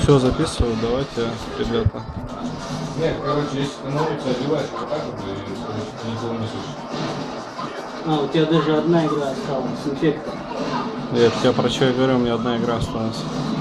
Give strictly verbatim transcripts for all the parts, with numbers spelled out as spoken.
Все записываю, давайте, ребята. Нет, короче, если ты на улице одеваешь вот так вот, и никого не слышишь. А, у тебя даже одна игра осталась, инфектор. Нет, я про что я говорю, у меня одна игра осталась.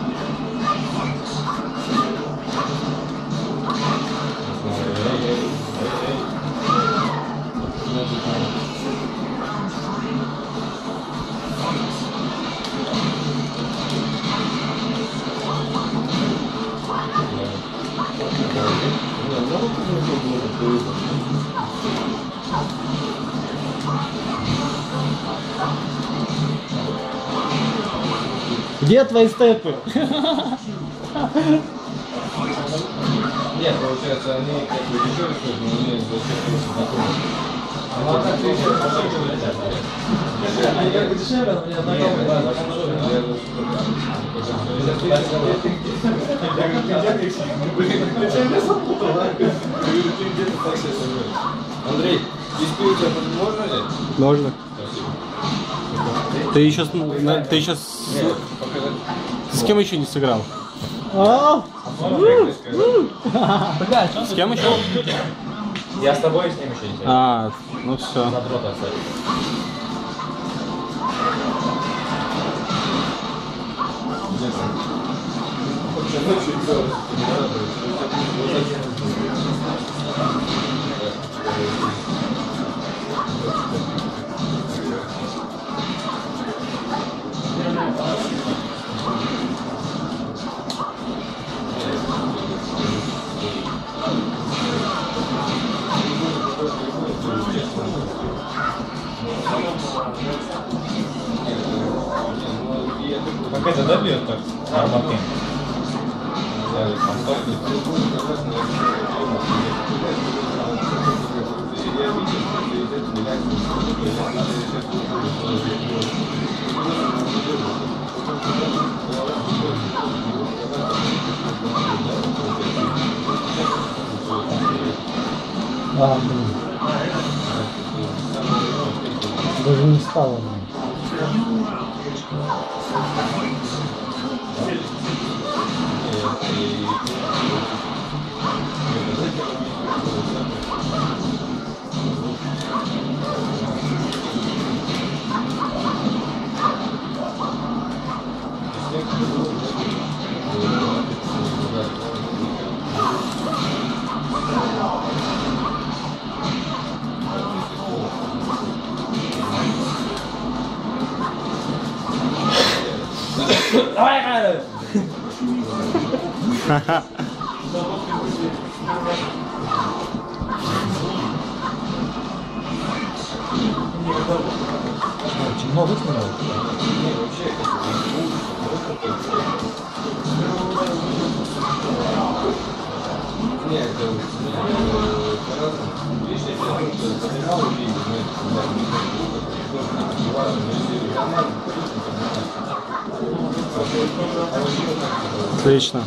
Где твои степы? Нет, получается, они как бы дешевле стоят, но они вообще просто знакомы. Ну а так ты еще они как бы дешевле, но мне знакомы, да, Андрей, диспей у тебя можно взять? Можно. Ты еще, ты еще, ты с кем еще не сыграл? С кем еще? Я с тобой и с ним еще не сыграл. А, ну все. На дрот оставить. Как это добьет так? Арматин. А, блин. Даже не стало. Давай, Кайра! Темно высмотрел? Не, вообще, не, это по-разному. Видишь, я тебе потерял и Отлично.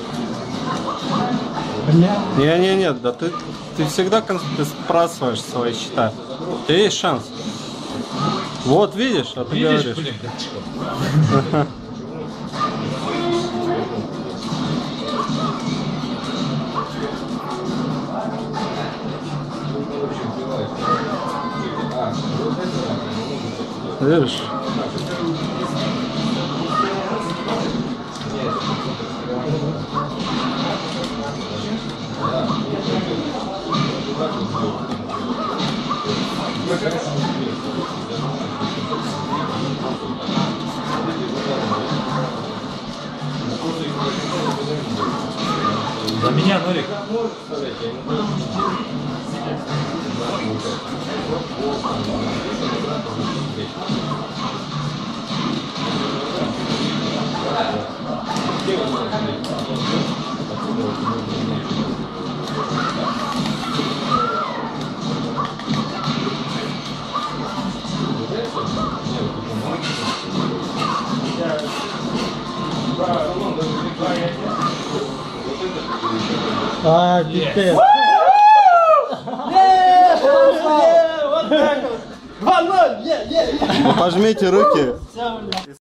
Не, не, нет, да ты, ты всегда сбрасываешь свои счета. У тебя есть шанс. Вот видишь, а ты видишь, говоришь. блин, Видишь? За меня, Норик. А, пипец. Ну, пожмите руки.